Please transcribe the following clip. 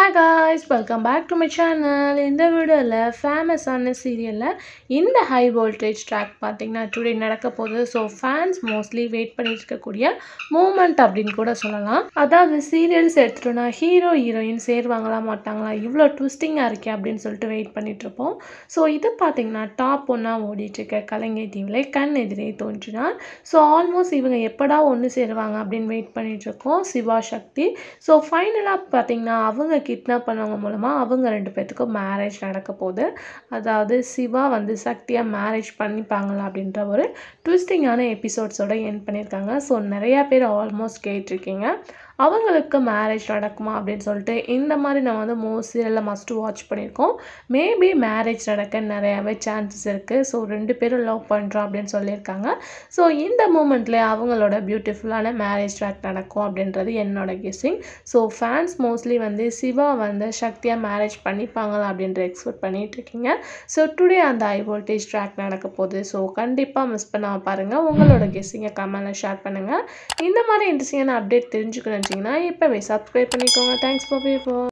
Hi guys, welcome back to my channel. In the video famous serial in the high voltage track பாத்தீங்கன்னா today நடக்க போகுது. So fans mostly wait பண்ணிட்டு இருக்கக்கூடிய moment அப்படினு கூட சொல்லலாம். அதாவது சீரியல்ஸ் எடுத்துட்டோம்னா ஹீரோ ஹீரோயின் சேருவாங்களா மாட்டாங்களா இவ்ளோ ட்விஸ்டிங்கா இருக்கே அப்படினு சொல்லிட்டு வெயிட் பண்ணிட்டு இருப்போம். So இது பாத்தீங்கன்னா டாப் 1 ஓடிட்டு இருக்க கலைஞர் டிவில கண் எதிரே தோன்றினார். So ஆல்மோஸ்ட் இவங்க எப்படா ஒன்னு சேருவாங்க அப்படினு வெயிட் பண்ணிட்டு இருக்கோம். சிவா சக்தி. So ஃபைனலா பாத்தீங்கன்னா அவங்க கிட்னாப் பண்ணவங்க மூலமா அவங்க ரெண்டு பேத்துக்கும் மேரேஜ் நடக்க போகுது. அதாவது சிவா வந்து சக்தியா மேரேஜ் பண்ணிப்பாங்களா அப்படின்ற ஒரு ட்விஸ்டிங்கான எபிசோட்ஸோட எண்ட் பண்ணியிருக்காங்க. ஸோ நிறையா பேர் ஆல்மோஸ்ட் கேட்டிருக்கீங்க அவங்களுக்கு மேரேஜ் நடக்குமா அப்படின்னு சொல்லிட்டு. இந்த மாதிரி நம்ம வந்து மோஸ்ட் சீரியலில் மஸ்ட் வாட்ச் பண்ணியிருக்கோம். மேபி மேரேஜ் நடக்க நிறையாவே சான்சஸ் இருக்குது. ஸோ ரெண்டு பேரும் லவ் பண்ணுறோம் அப்படின்னு சொல்லியிருக்காங்க. ஸோ இந்த மூமெண்ட்ல அவங்களோட பியூட்டிஃபுல்லான மேரேஜ் ட்ராக் நடக்கும் அப்படின்றது என்னோட கெஸ்ஸிங். ஸோ ஃபேன்ஸ் மோஸ்ட்லி வந்து சிவா வந்து சக்தியாக மேரேஜ் பண்ணிப்பாங்களா அப்படின்ற எக்ஸ்பெக்ட் பண்ணிட்டு இருக்கீங்க. ஸோ டுடே அந்த ஹை வோல்டேஜ் ட்ராக் நடக்க போகுது. ஸோ கண்டிப்பாக மிஸ் பண்ணாமல் பாருங்கள். உங்களோட கெஸ்ஸிங்கை கமெண்ட்டில் ஷேர் பண்ணுங்கள். இந்த மாதிரி இன்ட்ரெஸ்டிங்கான அப்டேட் தெரிஞ்சுக்கணும்னு இப்போவே சப்ஸ்கிரைப் பண்ணிக்கோங்க. Thanks for